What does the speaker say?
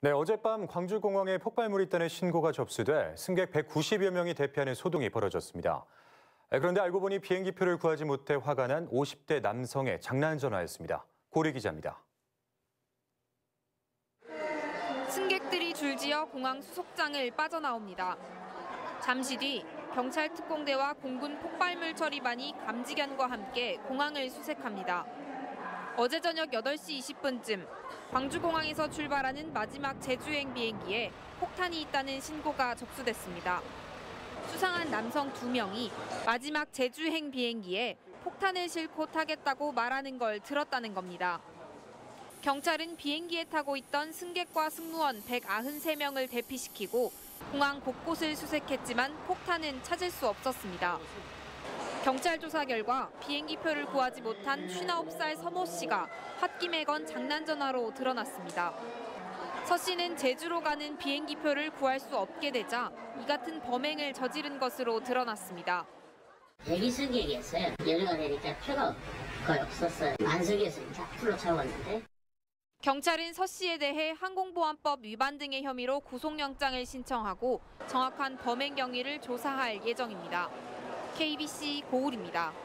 네, 어젯밤 광주공항에 폭발물이 있다는 신고가 접수돼 승객 190여 명이 대피하는 소동이 벌어졌습니다. 그런데 알고 보니 비행기표를 구하지 못해 화가 난 50대 남성의 장난 전화였습니다. 고리 기자입니다. 승객들이 줄지어 공항 수속장을 빠져나옵니다. 잠시 뒤 경찰 특공대와 공군 폭발물 처리반이 감지견과 함께 공항을 수색합니다. 어제 저녁 8시 20분쯤 광주공항에서 출발하는 마지막 제주행 비행기에 폭탄이 있다는 신고가 접수됐습니다. 수상한 남성 2명이 마지막 제주행 비행기에 폭탄을 싣고 타겠다고 말하는 걸 들었다는 겁니다. 경찰은 비행기에 타고 있던 승객과 승무원 193명을 대피시키고 공항 곳곳을 수색했지만 폭탄은 찾을 수 없었습니다. 경찰 조사 결과 비행기표를 구하지 못한 59살 서모 씨가 홧김에 건 장난전화로 드러났습니다. 서 씨는 제주로 가는 비행기표를 구할 수 없게 되자 이 같은 범행을 저지른 것으로 드러났습니다. 대기 승객이었어요. 연휴가 되니까 표가 거의 없었어요. 만석이어서 다 풀로 채웠는데. 경찰은 서 씨에 대해 항공보안법 위반 등의 혐의로 구속영장을 신청하고 정확한 범행 경위를 조사할 예정입니다. KBC 고울입니다.